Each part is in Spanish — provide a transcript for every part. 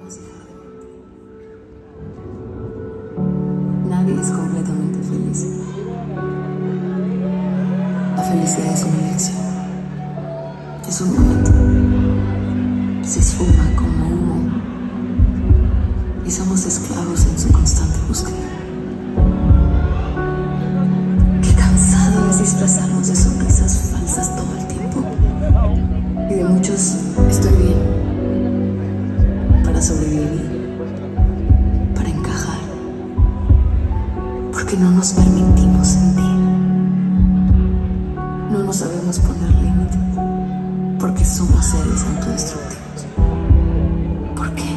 podemos dejar de mentir. Nadie es completamente feliz. La felicidad es una elección. Es un momento. Se esfuma como humo. Y somos esclavos en su constante búsqueda. Qué cansado es disfrazarnos de sonrisas falsas todo el tiempo. Y de muchos estoy bien. Para sobrevivir. Para encajar. Porque no nos permitimos sentir. No nos sabemos poner límites. Porque somos seres autodestructivos. ¿Por qué?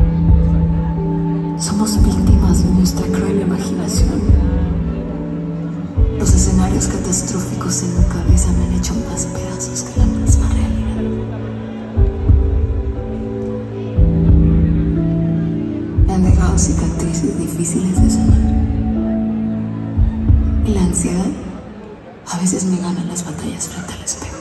Somos víctimas de nuestra cruel imaginación. Los escenarios catastróficos en mi cabeza me han hecho más pedazos que la misma realidad. Me han dejado cicatrices difíciles de sanar. Y la ansiedad a veces me gana las batallas frente al espejo.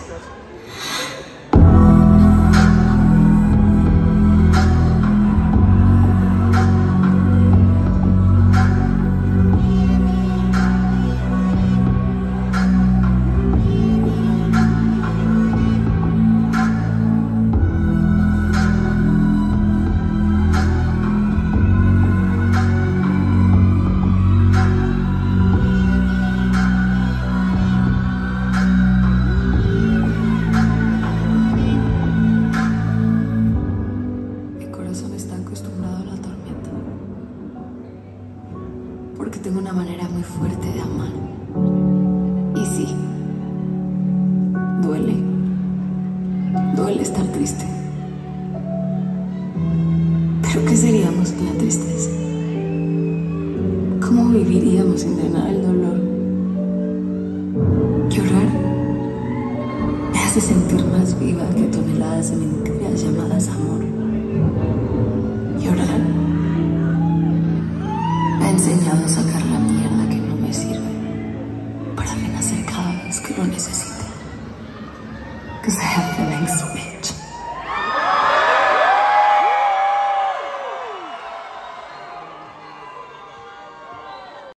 Porque tengo una manera muy fuerte de amar. Y sí, duele. Duele estar triste. ¿Pero qué seríamos sin la tristeza? ¿Cómo viviríamos sin drenar el dolor? Llorar me hace sentir más viva que toneladas de mentiras llamadas amor. Llorar me ha enseñado a sacar la mierda que no me sirve para renacer cada vez que lo necesite. 'Cause I have feelings.